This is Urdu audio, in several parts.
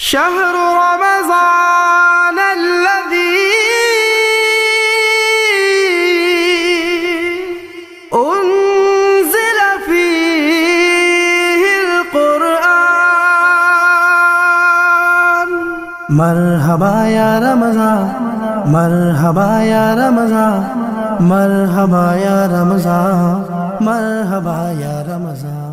شهر رمضان الذي أنزل فيه القرآن. مرحبا يا رمضان، مرحبا يا رمضان، مرحبا يا رمضان، مرحبا يا رمضان.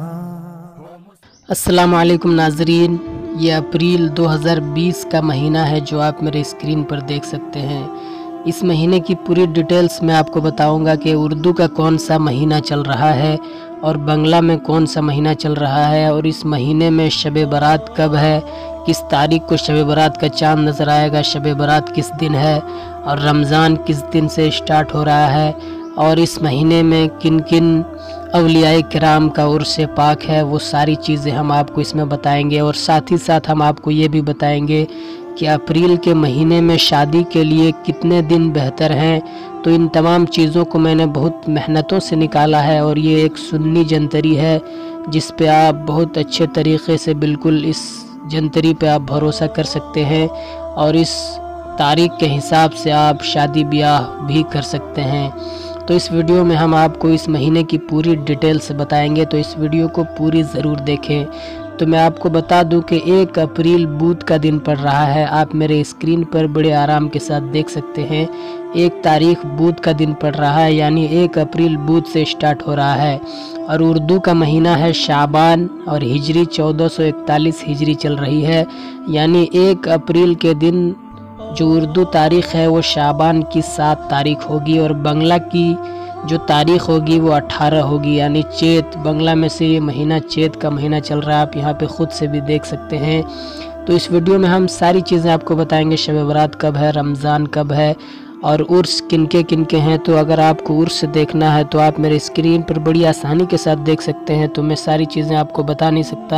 السلام علیکم ناظرین، یہ اپریل 2020 کا مہینہ ہے جو آپ میرے اسکرین پر دیکھ سکتے ہیں۔ اس مہینے کی پوری ڈیٹیلز میں آپ کو بتاؤں گا کہ اردو کا کون سا مہینہ چل رہا ہے اور بنگلہ میں کون سا مہینہ چل رہا ہے، اور اس مہینے میں شب برات کب ہے، کس تاریخ کو شب برات کا چاند نظر آئے گا، شب برات کس دن ہے، اور رمضان کس دن سے اسٹارٹ ہو رہا ہے، اور اس مہینے میں کن کن اولیاء کرام کا عرس پاک ہے، وہ ساری چیزیں ہم آپ کو اس میں بتائیں گے۔ اور ساتھ ہی ساتھ ہم آپ کو یہ بھی بتائیں گے کہ اپریل کے مہینے میں شادی کے لیے کتنے دن بہتر ہیں۔ تو ان تمام چیزوں کو میں نے بہت محنتوں سے نکالا ہے، اور یہ ایک سنی جنتری ہے جس پہ آپ بہت اچھے طریقے سے بالکل اس جنتری پہ آپ بھروسہ کر سکتے ہیں، اور اس تاریخ کے حساب سے آپ شادی بیاہ بھی کر سکتے ہیں۔ تو اس ویڈیو میں ہم آپ کو اس مہینے کی پوری ڈیٹیلز بتائیں گے، تو اس ویڈیو کو پوری ضرور دیکھیں۔ تو میں آپ کو بتا دوں کہ 1 اپریل بدھ کا دن پڑ رہا ہے، آپ میرے اسکرین پر بڑے آرام کے ساتھ دیکھ سکتے ہیں۔ 1 تاریخ بدھ کا دن پڑ رہا ہے، یعنی 1 اپریل بدھ سے اسٹارٹ ہو رہا ہے، اور اردو کا مہینہ ہے شعبان، اور ہجری 1441 ہجری چل رہی ہے، یعنی 1 اپریل کے دن جو اردو تاریخ ہے وہ شعبان کی 7 تاریخ ہوگی، اور بنگلہ کی جو تاریخ ہوگی وہ 18 ہوگی، یعنی چیت بنگلہ میں سے یہ مہینہ چیت کا مہینہ چل رہا ہے، آپ یہاں پہ خود سے بھی دیکھ سکتے ہیں۔ تو اس ویڈیو میں ہم ساری چیزیں آپ کو بتائیں گے، شب برات کب ہے، رمضان کب ہے، اور عرس کن کے ہیں۔ تو اگر آپ کو عرس دیکھنا ہے تو آپ میرے اسکرین پر بڑی آسانی کے ساتھ دیکھ سکتے ہیں، تو میں ساری چیزیں آپ کو بتا نہیں سکتا۔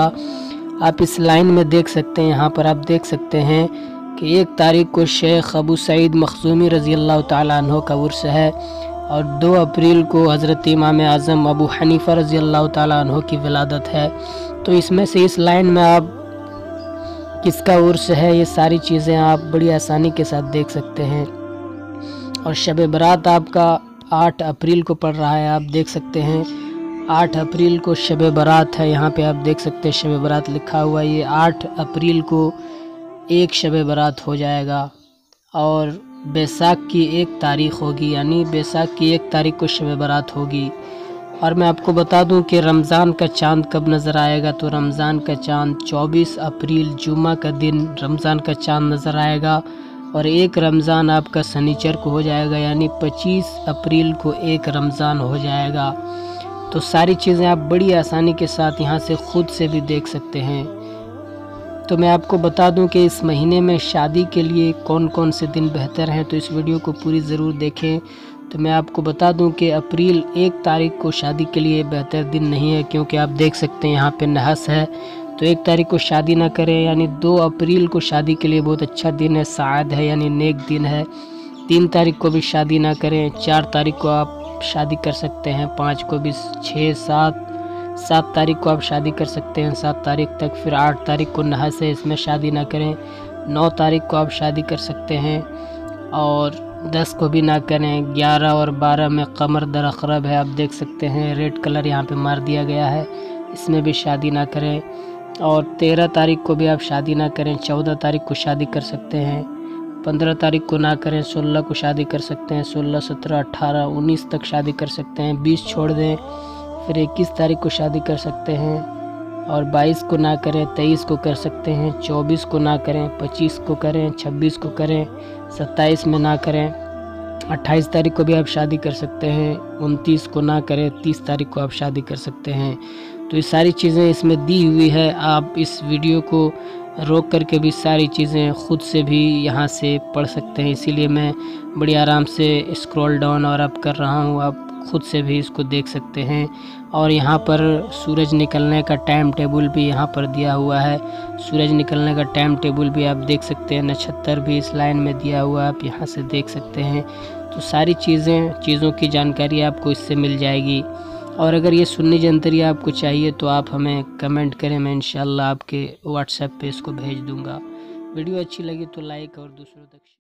آپ اس لائن میں دیکھ سکتے ہیں، یہاں پر آپ دیکھ سکتے ہیں کہ 1 تاریخ کو شیخ ابو سعید مخزومی رضی اللہ تعالیٰ عنہ کا عرس ہے، اور 2 اپریل کو حضرت امام اعظم ابو حنیفہ رضی اللہ تعالیٰ عنہ کی ولادت ہے۔ تو اس میں سے اس لائن میں آپ کس کا عرس ہے، یہ ساری چیزیں آپ بڑی آسانی کے ساتھ دیکھ سکتے ہیں۔ اور شب برات آپ کا 8 اپریل کو پڑ رہا ہے، آپ دیکھ سکتے ہیں 8 اپریل کو شب برات ہے، یہاں پہ آپ دیکھ سکتے ہیں شب برات لکھا ہوا ہے۔ یہ 8 اپریل کو 1 شب برات ہو جائے گا، اور بیساکھ کی 1 تاریخ ہوگی، یعنی بیساکھ کی 1 تاریخ کو شب برات ہوگی۔ اور میں آپ کو بتا دوں کہ رمضان کا چاند کب نظر آئے گا، تو رمضان کا چاند 24 اپریل جمعہ کا دن رمضان کا چاند نظر آئے گا، اور 1 رمضان آپ کا سنیچر کو ہو جائے گا، یعنی 25 اپریل کو 1 رمضان ہو جائے گا۔ تو ساری چیزیں آپ بڑی آسانی کے ساتھ یہاں سے خود سے بھی دیکھ سکتے ہیں۔ تو میں آپ کو بتا دوں کہ اس مہینے میں شادی کے لیے کون کون سے دن بہتر ہیں، تو اس ویڈیو کو پوری ضرور دیکھیں۔ تو میں آپ کو بتا دوں کہ اپریل 1 تاریخ کو شادی کے لیے بہتر دن نہیں ہے، کیونکہ آپ دیکھ سکتے ہیں یہاں پہ نحس ہے، تو 1 تاریخ کو شادی نہ کریں، یعنی 2 اپریل کو شادی کے لیے بہت اچھا دن ہے، سعاد ہے، یعنی نیک دن ہے۔ 3 تاریخ کو بھی شادی نہ کریں، 4 تاریخ کو آپ شادی کر سکتے ہیں، 5 کو بھی، 6، 7 تاریخ کو آپ شادی کر سکتے ہیں 7 تاریخ تک، پھر 8 تاریخ کو نحس ہے، اس میں شادی نہ کریں، 9 تاریخ کو آپ شادی کر سکتے ہیں، اور 10 کو بھی نہ کریں، 11 اور 12 میں قمر در عقرب ہے، آپ دیکھ سکتے ہیں ریڈ کلر یہاں پہ مار دیا گیا ہے، اس میں بھی شادی نہ کریں، اور 13 تاریخ کو بھی آپ شادی نہ کریں، 14 تاریخ کو شادی کر سکتے ہیں، 15 تاریخ کو نہ کریں، 16 کو شادی کر سکتے ہیں، 16، 17، 18، 19 تک شادی کر سکتے ہیں، 20 چھوڑ دیں، پھر 21 تاریخ کو شادی کر سکتے ہیں، اور 22 کو نہ کریں، 23 کو کر سکتے ہیں، 24 کو نہ کریں، 25 کو کریں، 26 کو کریں، 27 میں نہ کریں، 28 تاریخ کو بھی آپ شادی کر سکتے ہیں، 29 کو نہ کریں، 30 تاریخ کو آپ شادی کر سکتے ہیں۔ تو یہ ساری چیزیں اس میں دی ہوئی ہے، آپ اس ویڈیو کو روک کر کے بھی ساری چیزیں خود سے بھی یہاں سے پڑھ سکتے ہیں، اسی لیے میں بڑی آرام سے اسکرول ڈاؤن اور اپ کر رہا ہوں، آپ خود سے بھی اس کو دیکھ سکتے ہیں۔ اور یہاں پر سورج نکلنے کا ٹائم ٹیبل بھی یہاں پر دیا ہوا ہے، سورج نکلنے کا ٹائم ٹیبل بھی آپ دیکھ سکتے ہیں، نچھتر بھی اس لائن میں دیا ہوا ہے، آپ یہاں سے دیکھ سکتے ہیں۔ تو ساری چیزوں کی جانکاری آپ کو اس سے مل جائے گی، اور اگر یہ سنی جنتری آپ کو چاہیے تو آپ ہمیں کمنٹ کریں، میں انشاءاللہ آپ کے واٹس ایپ پہ اس کو بھیج دوں گا۔ वीडियो अच्छी लगी तो लाइक और दूसरों तक